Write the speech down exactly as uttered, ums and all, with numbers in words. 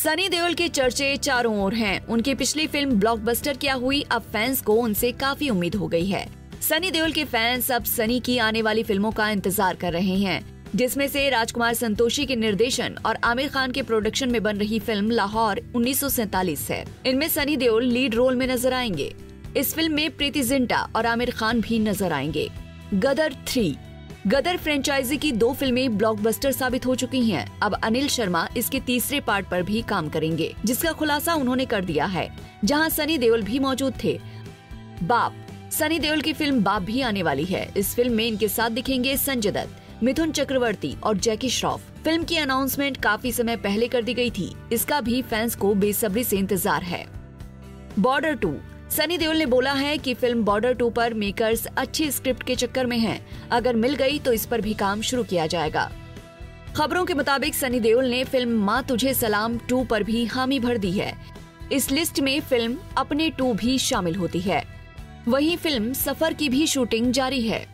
सनी देओल के चर्चे चारों ओर हैं। उनकी पिछली फिल्म ब्लॉकबस्टर क्या हुई, अब फैंस को उनसे काफी उम्मीद हो गई है। सनी देओल के फैंस अब सनी की आने वाली फिल्मों का इंतजार कर रहे हैं, जिसमें से राजकुमार संतोषी के निर्देशन और आमिर खान के प्रोडक्शन में बन रही फिल्म लाहौर उन्नीस सौ सैतालीस है। इनमें सनी देओल लीड रोल में नजर आएंगे। इस फिल्म में प्रीति जिंटा और आमिर खान भी नजर आएंगे। गदर थ्री गदर फ्रेंचाइजी की दो फिल्में ब्लॉकबस्टर साबित हो चुकी हैं। अब अनिल शर्मा इसके तीसरे पार्ट पर भी काम करेंगे, जिसका खुलासा उन्होंने कर दिया है, जहां सनी देओल भी मौजूद थे। बाप सनी देओल की फिल्म बाप भी आने वाली है। इस फिल्म में इनके साथ दिखेंगे संजय दत्त, मिथुन चक्रवर्ती और जैकी श्रॉफ। फिल्म की अनाउंसमेंट काफी समय पहले कर दी गई थी। इसका भी फैंस को बेसब्री से इंतजार है। बॉर्डर टू सनी देओल ने बोला है कि फिल्म बॉर्डर टू पर मेकर्स अच्छी स्क्रिप्ट के चक्कर में हैं। अगर मिल गई तो इस पर भी काम शुरू किया जाएगा। खबरों के मुताबिक सनी देओल ने फिल्म माँ तुझे सलाम टू पर भी हामी भर दी है। इस लिस्ट में फिल्म अपने टू भी शामिल होती है। वहीं फिल्म सफर की भी शूटिंग जारी है।